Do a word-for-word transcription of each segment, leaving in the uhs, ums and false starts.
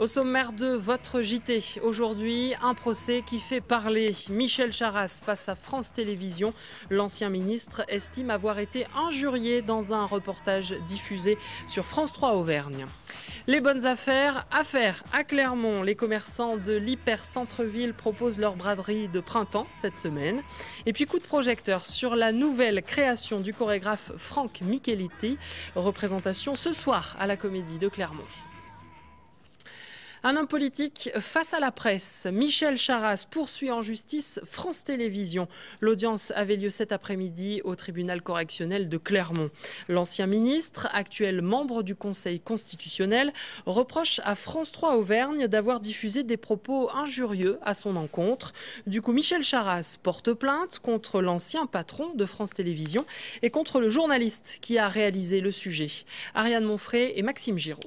Au sommaire de votre J T, aujourd'hui, un procès qui fait parler. Michel Charasse face à France Télévisions. L'ancien ministre estime avoir été injurié dans un reportage diffusé sur France trois Auvergne. Les bonnes affaires, affaires à Clermont. Les commerçants de l'hyper-centre-ville proposent leur braderie de printemps cette semaine. Et puis coup de projecteur sur la nouvelle création du chorégraphe Franck Micheliti. Représentation ce soir à la Comédie de Clermont. Un homme politique face à la presse. Michel Charasse poursuit en justice France Télévisions. L'audience avait lieu cet après-midi au tribunal correctionnel de Clermont. L'ancien ministre, actuel membre du Conseil constitutionnel, reproche à France trois Auvergne d'avoir diffusé des propos injurieux à son encontre. Du coup, Michel Charasse porte plainte contre l'ancien patron de France Télévisions et contre le journaliste qui a réalisé le sujet. Ariane Monfray et Maxime Giraud.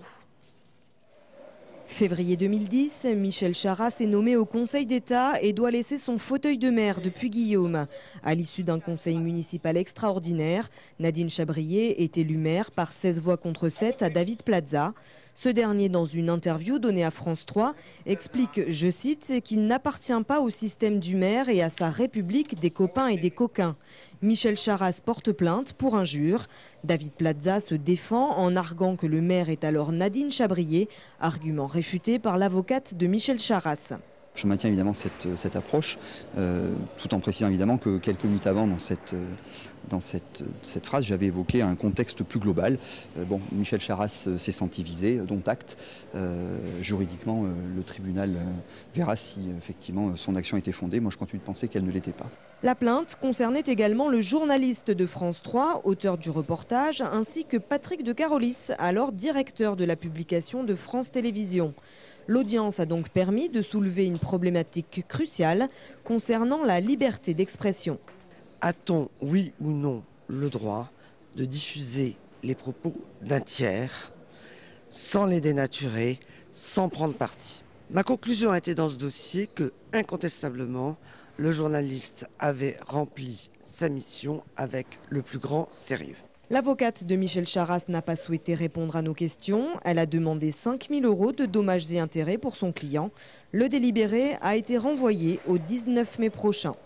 Février deux mille dix, Michel Charasse est nommé au Conseil d'État et doit laisser son fauteuil de maire depuis Guillaume. À l'issue d'un conseil municipal extraordinaire, Nadine Chabrier est élue maire par seize voix contre sept à David Plaza. Ce dernier, dans une interview donnée à France trois, explique, je cite, qu'il n'appartient pas au système du maire et à sa république des copains et des coquins. Michel Charasse porte plainte pour injure. David Plaza se défend en arguant que le maire est alors Nadine Chabrier, argument réfuté par l'avocate de Michel Charasse. Je maintiens évidemment cette, cette approche, euh, tout en précisant évidemment que quelques minutes avant, dans cette, euh, dans cette, cette phrase, j'avais évoqué un contexte plus global. Euh, bon, Michel Charasse s'est senti visé, dont acte. Euh, juridiquement, euh, le tribunal euh, verra si effectivement son action était fondée. Moi, je continue de penser qu'elle ne l'était pas. La plainte concernait également le journaliste de France trois, auteur du reportage, ainsi que Patrick de Carolis, alors directeur de la publication de France Télévisions. L'audience a donc permis de soulever une problématique cruciale concernant la liberté d'expression. A-t-on, oui ou non, le droit de diffuser les propos d'un tiers sans les dénaturer, sans prendre parti? Ma conclusion a été dans ce dossier que, incontestablement, le journaliste avait rempli sa mission avec le plus grand sérieux. L'avocate de Michel Charasse n'a pas souhaité répondre à nos questions. Elle a demandé cinq mille euros de dommages et intérêts pour son client. Le délibéré a été renvoyé au dix-neuf mai prochain.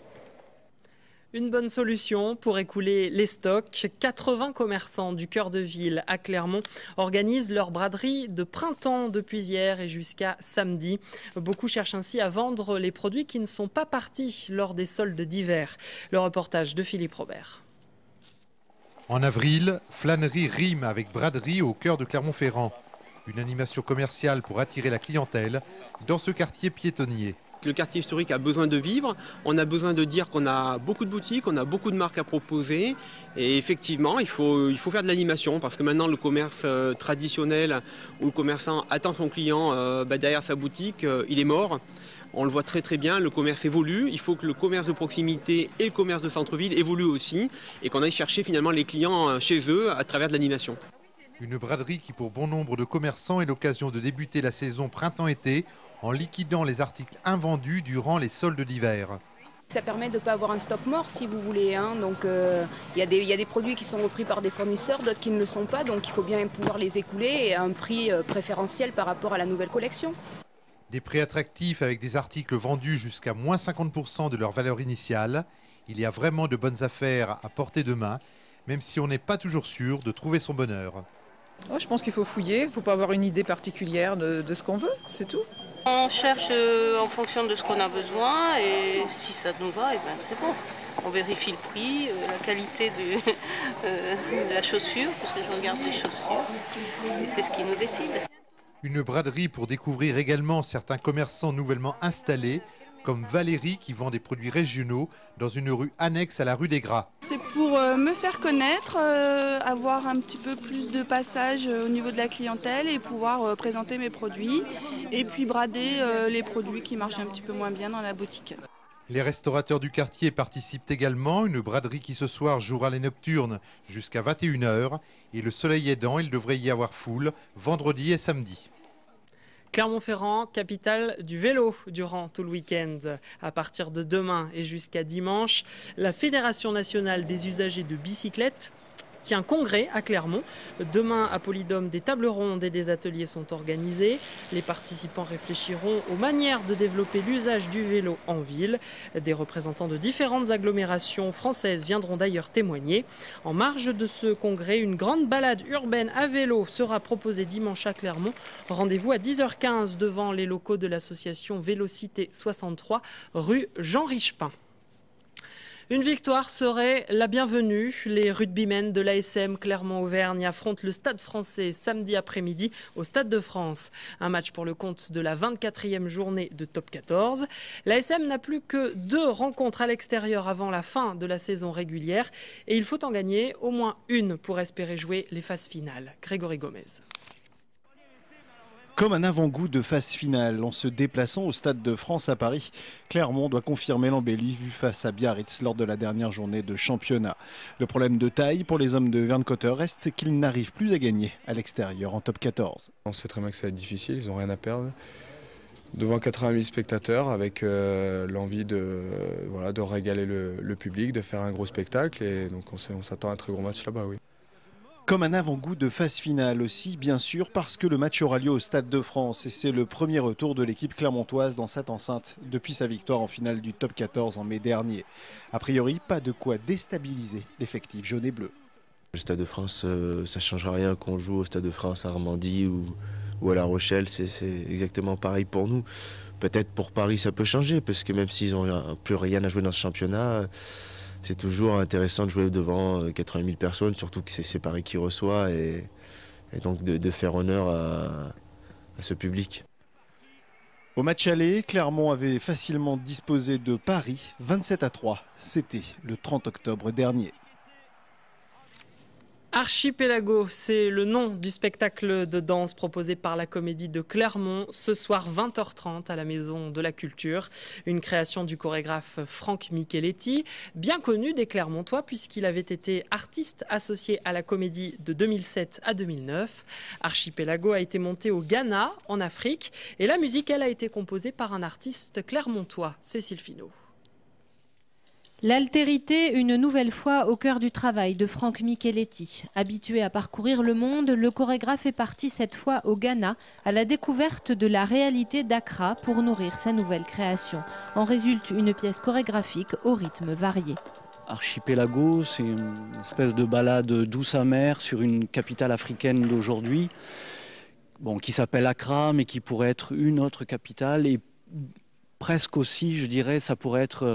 Une bonne solution pour écouler les stocks. quatre-vingts commerçants du cœur de ville à Clermont organisent leur braderie de printemps depuis hier et jusqu'à samedi. Beaucoup cherchent ainsi à vendre les produits qui ne sont pas partis lors des soldes d'hiver. Le reportage de Philippe Robert. En avril, flânerie rime avec braderie au cœur de Clermont-Ferrand. Une animation commerciale pour attirer la clientèle dans ce quartier piétonnier. Le quartier historique a besoin de vivre, on a besoin de dire qu'on a beaucoup de boutiques, on a beaucoup de marques à proposer et effectivement il faut, il faut faire de l'animation parce que maintenant le commerce euh, traditionnel où le commerçant attend son client euh, bah, derrière sa boutique, euh, il est mort. On le voit très très bien, le commerce évolue, il faut que le commerce de proximité et le commerce de centre-ville évoluent aussi et qu'on aille chercher finalement les clients chez eux à travers de l'animation. Une braderie qui pour bon nombre de commerçants est l'occasion de débuter la saison printemps-été en liquidant les articles invendus durant les soldes d'hiver. Ça permet de ne pas avoir un stock mort si vous voulez. Hein. Donc euh, y a des, y a des produits qui sont repris par des fournisseurs, d'autres qui ne le sont pas. Donc il faut bien pouvoir les écouler à un prix préférentiel par rapport à la nouvelle collection. Des prix attractifs avec des articles vendus jusqu'à moins cinquante pour cent de leur valeur initiale. Il y a vraiment de bonnes affaires à portée de main, même si on n'est pas toujours sûr de trouver son bonheur. Oh, je pense qu'il faut fouiller, il ne faut pas avoir une idée particulière de, de ce qu'on veut, c'est tout. On cherche euh, en fonction de ce qu'on a besoin et si ça nous va, et ben c'est bon. On vérifie le prix, euh, la qualité du, euh, de la chaussure, parce que je regarde les chaussures et c'est ce qui nous décide. Une braderie pour découvrir également certains commerçants nouvellement installés, comme Valérie qui vend des produits régionaux dans une rue annexe à la rue des Gras. C'est pour euh, me faire connaître, euh, avoir un petit peu plus de passage euh, au niveau de la clientèle et pouvoir euh, présenter mes produits et puis brader euh, les produits qui marchent un petit peu moins bien dans la boutique. Les restaurateurs du quartier participent également, une braderie qui ce soir jouera les nocturnes jusqu'à vingt et une heures et le soleil aidant, il devrait y avoir foule vendredi et samedi. Clermont-Ferrand, capitale du vélo durant tout le week-end. À partir de demain et jusqu'à dimanche, la Fédération nationale des usagers de bicyclettes tient congrès à Clermont. Demain, à Polydôme, des tables rondes et des ateliers sont organisés. Les participants réfléchiront aux manières de développer l'usage du vélo en ville. Des représentants de différentes agglomérations françaises viendront d'ailleurs témoigner. En marge de ce congrès, une grande balade urbaine à vélo sera proposée dimanche à Clermont. Rendez-vous à dix heures quinze devant les locaux de l'association Vélocité soixante-trois, rue Jean Richepin. Une victoire serait la bienvenue. Les rugbymen de l'A S M Clermont-Auvergne affrontent le Stade français samedi après-midi au Stade de France. Un match pour le compte de la vingt-quatrième journée de Top quatorze. L'A S M n'a plus que deux rencontres à l'extérieur avant la fin de la saison régulière et il faut en gagner au moins une pour espérer jouer les phases finales. Grégory Gomez. Comme un avant-goût de phase finale, en se déplaçant au Stade de France à Paris, Clermont doit confirmer l'embellie vue face à Biarritz lors de la dernière journée de championnat. Le problème de taille pour les hommes de Vern Cotter reste qu'ils n'arrivent plus à gagner à l'extérieur en Top quatorze. On sait très bien que ça va être difficile, ils n'ont rien à perdre. Devant quatre-vingt mille spectateurs, avec euh, l'envie de, euh, voilà, de régaler le, le public, de faire un gros spectacle. Et donc on, on s'attend à un très gros match là-bas, oui. Comme un avant-goût de phase finale aussi, bien sûr, parce que le match aura lieu au Stade de France et c'est le premier retour de l'équipe clermontoise dans cette enceinte depuis sa victoire en finale du Top quatorze en mai dernier. A priori, pas de quoi déstabiliser l'effectif jaune et bleu. Le Stade de France, euh, ça ne changera rien qu'on joue au Stade de France à Armandie ou, ou à La Rochelle, c'est exactement pareil pour nous. Peut-être pour Paris ça peut changer, parce que même s'ils n'ont plus rien à jouer dans ce championnat, c'est toujours intéressant de jouer devant quatre-vingt mille personnes, surtout que c'est Paris qui reçoit, et, et donc de, de faire honneur à, à ce public. Au match aller, Clermont avait facilement disposé de Paris, vingt-sept à trois. C'était le trente octobre dernier. Archipelago, c'est le nom du spectacle de danse proposé par la Comédie de Clermont ce soir vingt heures trente à la Maison de la Culture. Une création du chorégraphe Franck Micheletti, bien connu des Clermontois puisqu'il avait été artiste associé à la Comédie de deux mille sept à deux mille neuf. Archipelago a été monté au Ghana, en Afrique, et la musique, elle, a été composée par un artiste clermontois, Cécile Finot. L'altérité, une nouvelle fois au cœur du travail de Franck Micheletti. Habitué à parcourir le monde, le chorégraphe est parti cette fois au Ghana à la découverte de la réalité d'Accra pour nourrir sa nouvelle création. En résulte une pièce chorégraphique au rythme varié. Archipelago, c'est une espèce de balade douce amère sur une capitale africaine d'aujourd'hui, bon, qui s'appelle Accra, mais qui pourrait être une autre capitale, et presque aussi, je dirais, ça pourrait être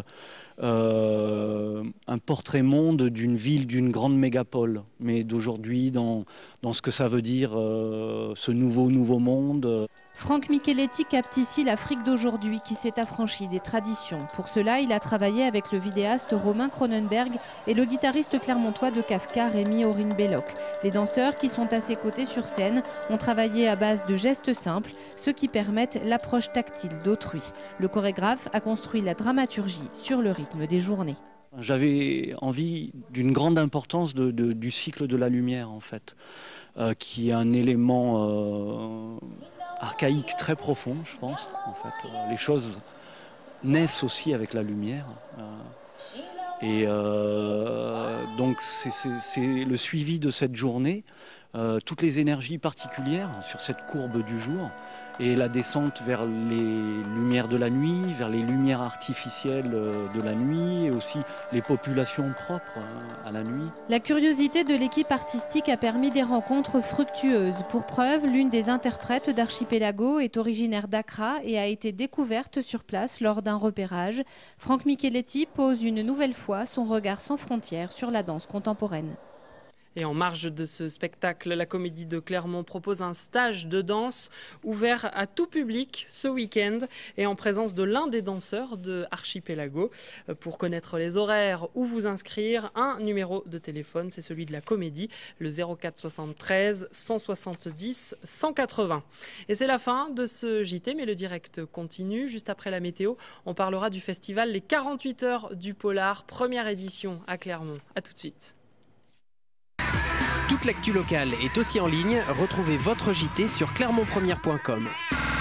euh, un portrait monde d'une ville, d'une grande mégapole, mais d'aujourd'hui, dans, dans ce que ça veut dire, euh, ce nouveau, nouveau monde. Franck Micheletti capte ici l'Afrique d'aujourd'hui qui s'est affranchie des traditions. Pour cela, il a travaillé avec le vidéaste Romain Cronenberg et le guitariste clermontois de Kafka, Rémi Aurine-Belloc. Les danseurs qui sont à ses côtés sur scène ont travaillé à base de gestes simples, ceux qui permettent l'approche tactile d'autrui. Le chorégraphe a construit la dramaturgie sur le rythme des journées. J'avais envie d'une grande importance de, de, du cycle de la lumière, en fait, euh, qui est un élément euh, archaïque très profond, je pense. En fait, euh, les choses naissent aussi avec la lumière. Euh, et euh, donc, c'est le suivi de cette journée, euh, toutes les énergies particulières sur cette courbe du jour, et la descente vers les lumières de la nuit, vers les lumières artificielles de la nuit, et aussi les populations propres à la nuit. La curiosité de l'équipe artistique a permis des rencontres fructueuses. Pour preuve, l'une des interprètes d'Archipelago est originaire d'Accra et a été découverte sur place lors d'un repérage. Franck Micheletti pose une nouvelle fois son regard sans frontières sur la danse contemporaine. Et en marge de ce spectacle, la Comédie de Clermont propose un stage de danse ouvert à tout public ce week-end et en présence de l'un des danseurs de Archipelago. Pour connaître les horaires ou vous inscrire, un numéro de téléphone, c'est celui de la Comédie, le zéro quatre soixante-treize cent soixante-dix cent quatre-vingts. Et c'est la fin de ce J T, mais le direct continue. Juste après la météo, on parlera du festival Les quarante-huit heures du Polar, première édition à Clermont. A tout de suite. Toute l'actu locale est aussi en ligne. Retrouvez votre J T sur clermont première point com.